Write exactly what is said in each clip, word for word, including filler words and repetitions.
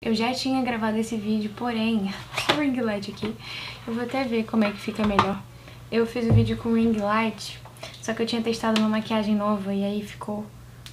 Eu já tinha gravado esse vídeo, porém, o ring light aqui, eu vou até ver como é que fica melhor. Eu fiz o vídeo com ring light, só que eu tinha testado uma maquiagem nova e aí ficou...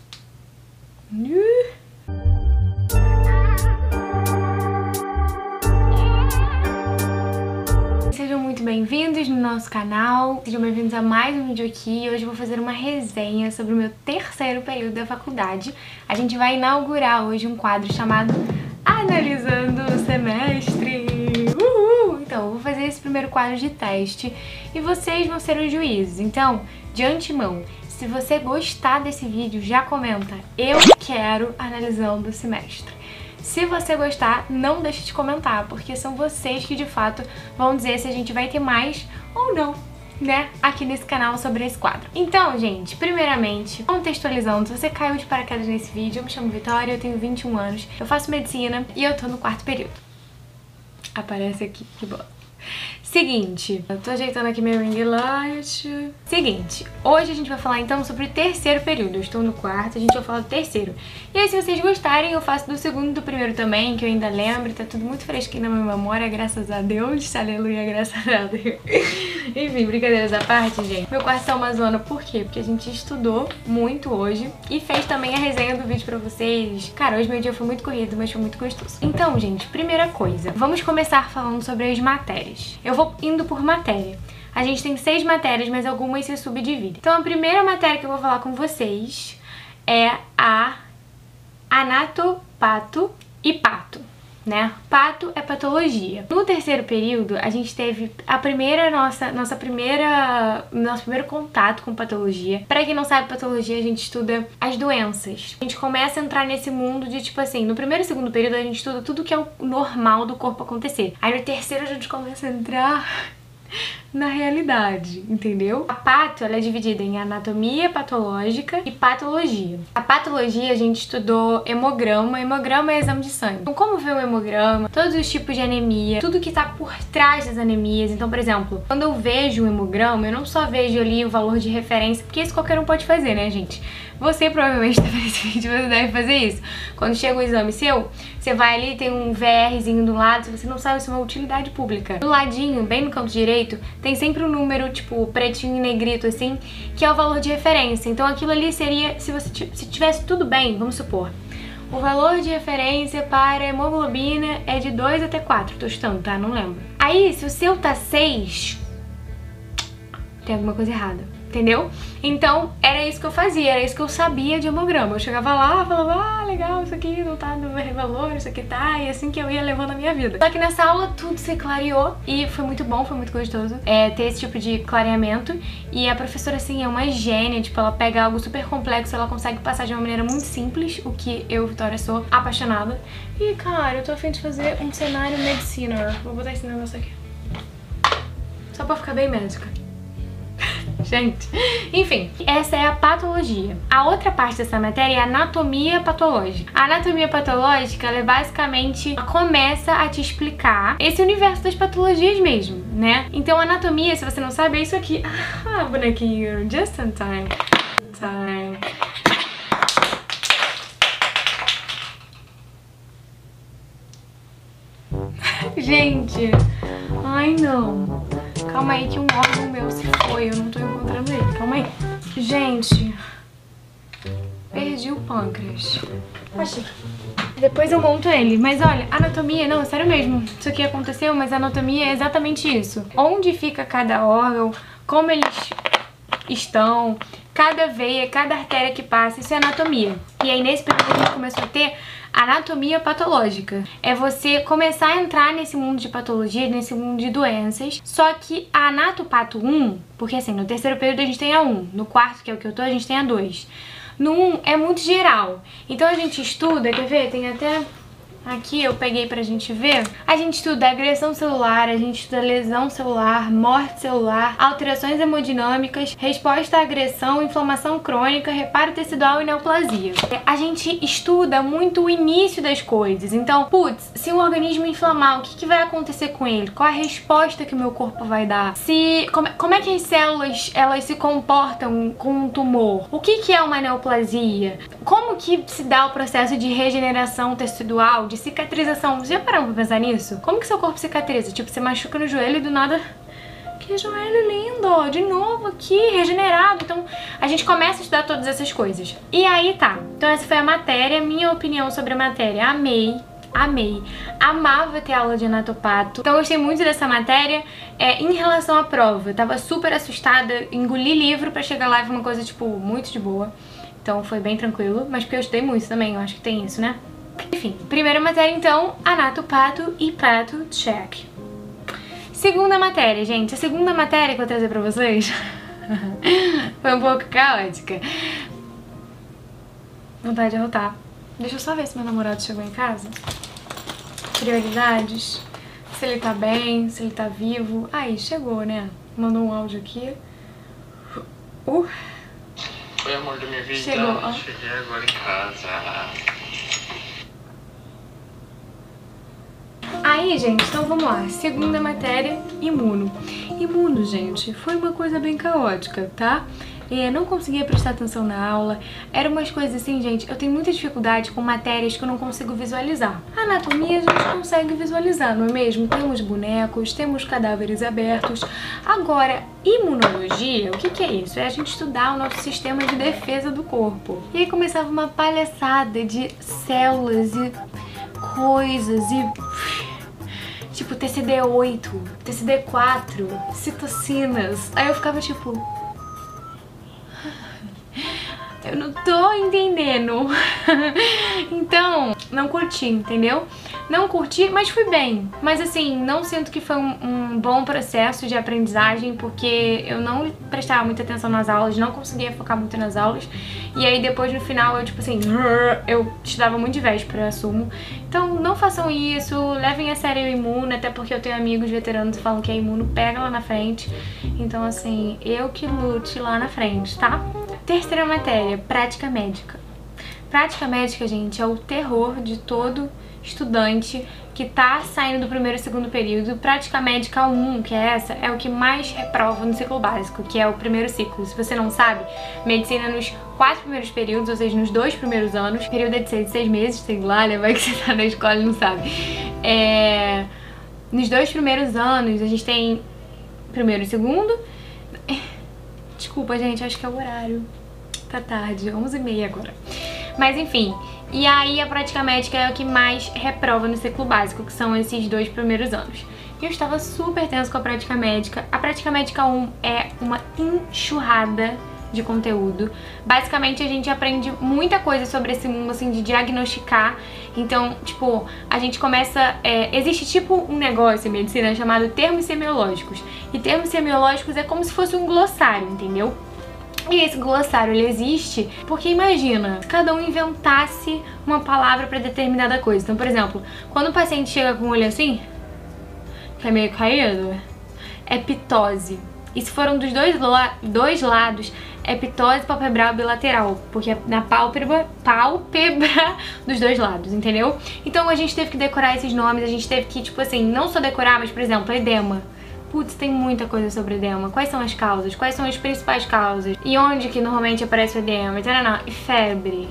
Sejam muito bem-vindos no nosso canal, sejam bem-vindos a mais um vídeo aqui. Hoje eu vou fazer uma resenha sobre o meu terceiro período da faculdade. A gente vai inaugurar hoje um quadro chamado Analisando o Semestre. Uhul! Então, eu vou fazer esse primeiro quadro de teste e vocês vão ser os juízes. Então, de antemão, se você gostar desse vídeo, já comenta: eu quero Analisando o Semestre. Se você gostar, não deixe de comentar, porque são vocês que de fato vão dizer se a gente vai ter mais ou não, né, aqui nesse canal sobre esse quadro. Então, gente, primeiramente, contextualizando, se você caiu de paraquedas nesse vídeo, eu me chamo Vitória, eu tenho vinte e um anos, eu faço medicina e eu tô no quarto período. Aparece aqui, que bom. Seguinte, eu tô ajeitando aqui meu ring light. Seguinte, hoje a gente vai falar então sobre o terceiro período. Eu estou no quarto, a gente vai falar do terceiro. E aí, se vocês gostarem, eu faço do segundo e do primeiro também, que eu ainda lembro. Tá tudo muito fresquinho na minha memória, graças a Deus. Aleluia, graças a Deus. Enfim, brincadeiras à parte, gente. Meu quarto é uma zona, por quê? Porque a gente estudou muito hoje e fez também a resenha do vídeo pra vocês. Cara, hoje meu dia foi muito corrido, mas foi muito gostoso. Então, gente, primeira coisa, vamos começar falando sobre as matérias. Eu vou indo por matéria. A gente tem seis matérias, mas algumas se subdividem. Então a primeira matéria que eu vou falar com vocês é a anatopato e pato, né? Pato é patologia. No terceiro período, a gente teve a primeira nossa nossa primeira nosso primeiro contato com patologia. Pra quem não sabe, patologia, a gente estuda as doenças. A gente começa a entrar nesse mundo de tipo assim, no primeiro e segundo período a gente estuda tudo que é o normal do corpo acontecer. Aí no terceiro a gente começa a entrar na realidade, entendeu? A pato, ela é dividida em anatomia patológica e patologia. A patologia, a gente estudou hemograma. Hemograma é exame de sangue. Então, como ver o hemograma, todos os tipos de anemia, tudo que tá por trás das anemias. Então, por exemplo, quando eu vejo um hemograma, eu não só vejo ali o valor de referência, porque isso qualquer um pode fazer, né, gente? Você provavelmente tá vendo esse vídeo, você deve fazer isso. Quando chega o exame seu, você vai ali, tem um VRzinho do lado, se você não sabe, isso é uma utilidade pública. Do ladinho, bem no canto direito, tem sempre um número, tipo, pretinho e negrito, assim, que é o valor de referência. Então aquilo ali seria, se você se tivesse tudo bem, vamos supor, o valor de referência para hemoglobina é de dois até quatro, tô chutando, tá? Não lembro. Aí, se o seu tá seis, tem alguma coisa errada. Entendeu? Então, era isso que eu fazia, era isso que eu sabia de hemograma. Eu chegava lá, falava, ah, legal, isso aqui não tá no valor, isso aqui tá, e assim que eu ia levando a minha vida. Só que nessa aula tudo se clareou e foi muito bom, foi muito gostoso é, ter esse tipo de clareamento. E a professora, assim, é uma gênia, tipo, ela pega algo super complexo, ela consegue passar de uma maneira muito simples, o que eu, Vitória, sou apaixonada. E, cara, eu tô a fim de fazer um cenário medicina. Vou botar esse negócio aqui. Só pra ficar bem médica. Gente, enfim, essa é a patologia. A outra parte dessa matéria é a anatomia patológica. A anatomia patológica, ela é basicamente, ela começa a te explicar esse universo das patologias mesmo, né? Então, a anatomia, se você não sabe, é isso aqui. Ah, bonequinho, just in time. Time. Gente, ai não. Calma aí que um órgão meu se foi, eu não tô encontrando ele, calma aí. Gente, perdi o pâncreas. Achei. Depois eu monto ele, mas olha, anatomia, não, sério mesmo, isso aqui aconteceu, mas a anatomia é exatamente isso. Onde fica cada órgão, como eles estão, cada veia, cada artéria que passa, isso é anatomia. E aí nesse período a gente começou a ter anatomia patológica. É você começar a entrar nesse mundo de patologia, nesse mundo de doenças. Só que a anatopato um, porque assim, no terceiro período a gente tem a um, no quarto, que é o que eu tô, a gente tem a dois. No um é muito geral. Então a gente estuda, quer ver? Tem até... Aqui eu peguei pra gente ver. A gente estuda agressão celular, a gente estuda lesão celular, morte celular, alterações hemodinâmicas, resposta à agressão, inflamação crônica, reparo tecidual e neoplasia. A gente estuda muito o início das coisas. Então, putz, se um organismo inflamar, o que, que vai acontecer com ele? Qual a resposta que o meu corpo vai dar? Se, como, como é que as células elas se comportam com um tumor? O que, que é uma neoplasia? Como que se dá o processo de regeneração tecidual? de cicatrização. Você já parou pra pensar nisso? Como que seu corpo cicatriza? Tipo, você machuca no joelho e do nada... Que joelho lindo! De novo aqui, regenerado. Então, a gente começa a estudar todas essas coisas. E aí tá. Então essa foi a matéria, minha opinião sobre a matéria. Amei. Amei. Amava ter aula de anatopato. Então eu gostei muito dessa matéria. É, em relação à prova, eu tava super assustada, engoli livro pra chegar lá e foi uma coisa, tipo, muito de boa. Então foi bem tranquilo, mas porque eu estudei muito também, eu acho que tem isso, né? Enfim, primeira matéria então, anatopato e pato, check. Segunda matéria, gente. A segunda matéria que eu vou trazer pra vocês foi um pouco caótica. Vontade de arrotar. Deixa eu só ver se meu namorado chegou em casa. Prioridades. Se ele tá bem, se ele tá vivo. Aí, chegou, né? Mandou um áudio aqui. Uh. Oi, amor da minha vida. Chegou, ó. Cheguei agora em casa. Aí, gente, então vamos lá. Segunda matéria, imuno. Imuno, gente, foi uma coisa bem caótica, tá? É, não conseguia prestar atenção na aula. Eram umas coisas assim, gente, eu tenho muita dificuldade com matérias que eu não consigo visualizar. A anatomia a gente consegue visualizar, não é mesmo? Temos bonecos, temos cadáveres abertos. Agora, imunologia, o que que é isso? É a gente estudar o nosso sistema de defesa do corpo. E aí começava uma palhaçada de células e coisas e... Tipo, T C D oito, T C D quatro, citocinas. Aí eu ficava tipo... Eu não tô entendendo. Então, não curti, entendeu? Não curti, mas fui bem. Mas assim, não sinto que foi um, um bom processo de aprendizagem, porque eu não prestava muita atenção nas aulas, não conseguia focar muito nas aulas. E aí depois no final eu tipo assim, eu estudava muito de véspera, assumo. Então não façam isso, levem a sério o imuno, até porque eu tenho amigos veteranos que falam que é imuno, pega lá na frente. Então assim, eu que lute lá na frente, tá? Terceira matéria, prática médica. Prática médica, gente, é o terror de todo estudante que tá saindo do primeiro e segundo período. Prática médica um, que é essa, é o que mais reprova no ciclo básico, que é o primeiro ciclo. Se você não sabe, medicina nos quatro primeiros períodos, ou seja, nos dois primeiros anos, período é de seis, seis meses, sei lá, né? Vai que você tá na escola e não sabe. É... Nos dois primeiros anos, a gente tem primeiro e segundo. Desculpa, gente, acho que é o horário. Tá tarde, onze e meia agora. Mas enfim, e aí a prática médica é o que mais reprova no ciclo básico, que são esses dois primeiros anos. E eu estava super tenso com a prática médica. A prática médica um é uma enxurrada de conteúdo. Basicamente a gente aprende muita coisa sobre esse mundo, assim, de diagnosticar. Então, tipo, a gente começa... É, existe tipo um negócio em medicina chamado termos semiológicos. E termos semiológicos é como se fosse um glossário, entendeu? E esse glossário, ele existe porque, imagina, se cada um inventasse uma palavra para determinada coisa. Então, por exemplo, quando o paciente chega com o olho assim, que é meio caído, é pitose. E se foram dos dois, la dois lados, é pitose palpebral bilateral, porque é na pálpebra, pálpebra dos dois lados, entendeu? Então a gente teve que decorar esses nomes, a gente teve que, tipo assim, não só decorar, mas, por exemplo, edema. Putz, tem muita coisa sobre edema. Quais são as causas? Quais são as principais causas? E onde que normalmente aparece o edema? E febre.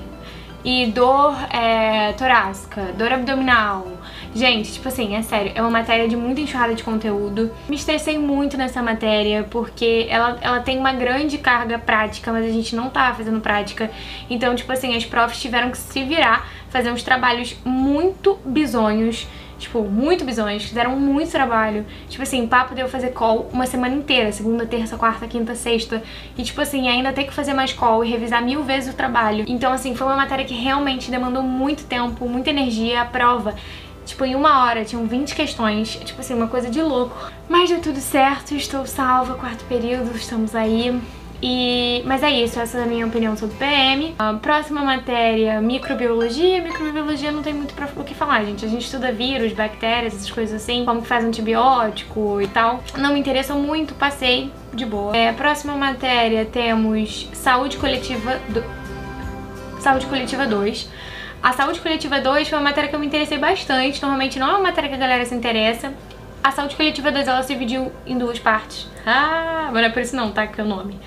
E dor é, torácica, dor abdominal. Gente, tipo assim, é sério, é uma matéria de muita enxurrada de conteúdo. Me estressei muito nessa matéria, porque ela, ela tem uma grande carga prática, mas a gente não tava fazendo prática. Então, tipo assim, as profs tiveram que se virar, fazer uns trabalhos muito bizonhos. Tipo, muito bizonhos, fizeram muito trabalho. Tipo assim, papo de eu fazer call uma semana inteira, segunda, terça, quarta, quinta, sexta. E tipo assim, ainda ter que fazer mais call e revisar mil vezes o trabalho. Então assim, foi uma matéria que realmente demandou muito tempo, muita energia. A prova, tipo, em uma hora tinham vinte questões. Tipo assim, uma coisa de louco. Mas deu tudo certo, estou salva, quarto período, estamos aí. E... Mas é isso, essa é a minha opinião sobre P M. A próxima matéria, microbiologia. Microbiologia não tem muito pra o que falar, gente. A gente estuda vírus, bactérias, essas coisas assim, como que faz antibiótico e tal. Não me interessam muito, passei de boa. É, próxima matéria temos saúde coletiva... Do... Saúde coletiva dois. A saúde coletiva dois foi uma matéria que eu me interessei bastante. Normalmente não é uma matéria que a galera se interessa. A saúde coletiva dois, ela se dividiu em duas partes. Ah, mas não é por isso não, tá? Que é o nome.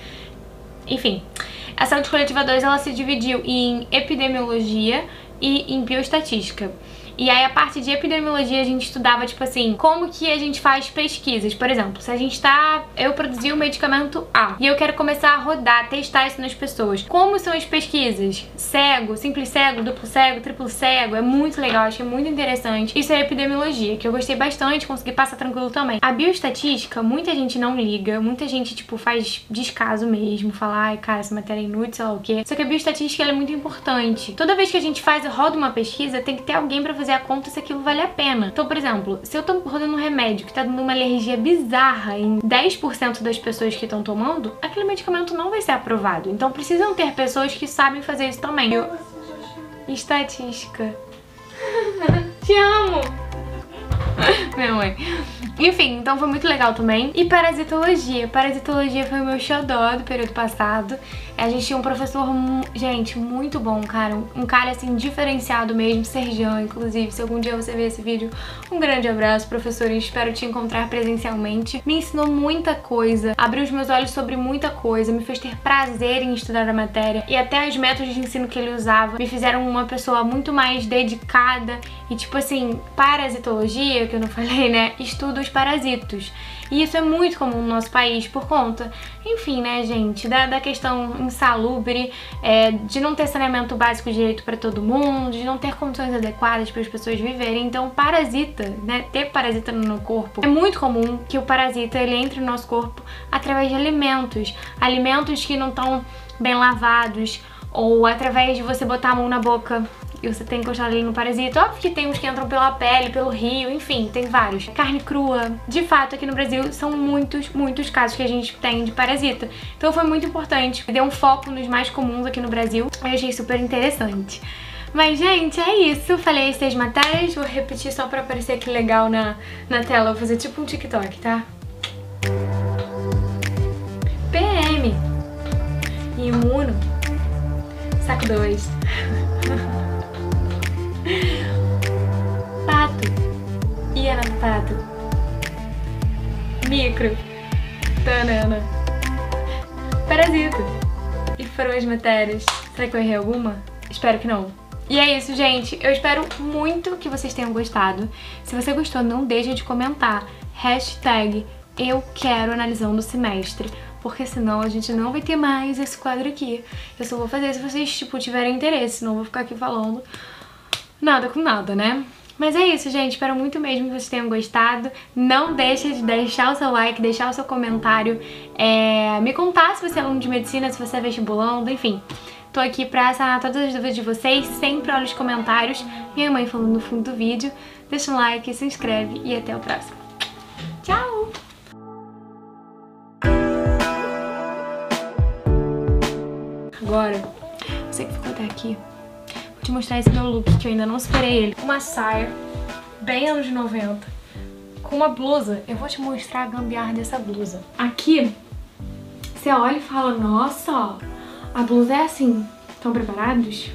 Enfim, a saúde coletiva dois, ela se dividiu em epidemiologia e em bioestatística. E aí a parte de epidemiologia a gente estudava, tipo assim, como que a gente faz pesquisas. Por exemplo, se a gente tá... Eu produzi o medicamento A e eu quero começar a rodar, testar isso nas pessoas. Como são as pesquisas? Cego, simples cego, duplo cego, triplo cego. É muito legal, achei muito interessante. Isso é epidemiologia, que eu gostei bastante, consegui passar tranquilo também. A bioestatística, muita gente não liga, muita gente, tipo, faz descaso mesmo, fala, ai, cara, essa matéria é inútil, sei lá o quê. Só que a bioestatística, ela é muito importante. Toda vez que a gente faz, roda uma pesquisa, tem que ter alguém pra fazer a conta se aquilo vale a pena. Então, por exemplo, se eu tô rodando um remédio que tá dando uma alergia bizarra em dez por cento das pessoas que estão tomando, aquele medicamento não vai ser aprovado. Então, precisam ter pessoas que sabem fazer isso também. Eu... Estatística. Te amo! Minha mãe. Enfim, então foi muito legal também. E parasitologia. Parasitologia foi o meu xodó do período passado. A gente tinha um professor, gente, muito bom, cara. Um cara, assim, diferenciado mesmo, Sergião, inclusive. Se algum dia você ver esse vídeo, um grande abraço, professor, e espero te encontrar presencialmente. Me ensinou muita coisa, abriu os meus olhos sobre muita coisa, me fez ter prazer em estudar a matéria. E até os métodos de ensino que ele usava me fizeram uma pessoa muito mais dedicada. E, tipo assim, parasitologia, que eu não falei, né, estuda os parasitos. E isso é muito comum no nosso país por conta, enfim, né, gente, da, da questão insalubre, é, de não ter saneamento básico direito pra todo mundo, de não ter condições adequadas para as pessoas viverem. Então, parasita, né, ter parasita no corpo, é muito comum que o parasita, ele entre no nosso corpo através de alimentos, alimentos que não estão bem lavados, ou através de você botar a mão na boca e você tem encostado ali no parasita. Óbvio que tem uns que entram pela pele, pelo rio, enfim, tem vários. Carne crua. De fato, aqui no Brasil são muitos, muitos casos que a gente tem de parasita. Então foi muito importante. Deu um foco nos mais comuns aqui no Brasil. Eu achei super interessante. Mas, gente, é isso. Falei as seis matérias. Vou repetir só pra aparecer aqui legal na, na tela. Vou fazer tipo um TikTok, tá? P M. Imuno. Saco dois. Pato. Ia no pato. Micro. Tanana. Parasita. E foram as matérias. Será que eu errei alguma? Espero que não. E é isso, gente. Eu espero muito que vocês tenham gostado. Se você gostou, não deixa de comentar. Hashtag eu quero analisando o semestre. Porque senão a gente não vai ter mais esse quadro aqui. Eu só vou fazer se vocês, tipo, tiverem interesse. Senão eu vou ficar aqui falando nada com nada, né? Mas é isso, gente. Espero muito mesmo que vocês tenham gostado. Não deixe de deixar o seu like, deixar o seu comentário. É... Me contar se você é aluno de medicina, se você é vestibulando, enfim. Tô aqui pra sanar todas as dúvidas de vocês. Sempre olho os comentários. Minha mãe falando no fundo do vídeo. Deixa um like, se inscreve e até o próximo. Tchau! Agora, você que ficou até aqui, vou te mostrar esse meu look, que eu ainda não superei ele. Uma saia, bem anos noventa, com uma blusa. Eu vou te mostrar a gambiarra dessa blusa. Aqui, você olha e fala, nossa, a blusa é assim. Estão preparados?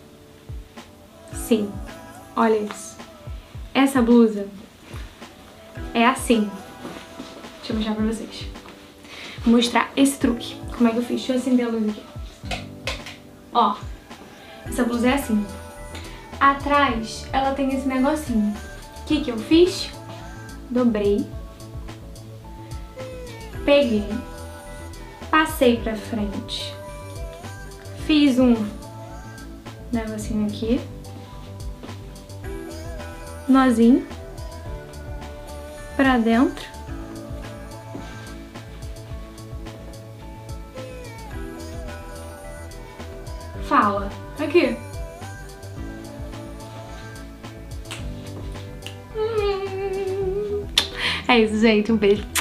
Sim, olha isso. Essa blusa é assim. Deixa eu mostrar pra vocês. Vou mostrar esse truque. Como é que eu fiz? Deixa eu acender a luz aqui. Ó, essa blusa é assim. Atrás, ela tem esse negocinho. O que que eu fiz? Dobrei. Peguei. Passei pra frente. Fiz um negocinho aqui. Nozinho. Pra dentro. Fala. Aqui. Hum. É isso, gente. Um beijo.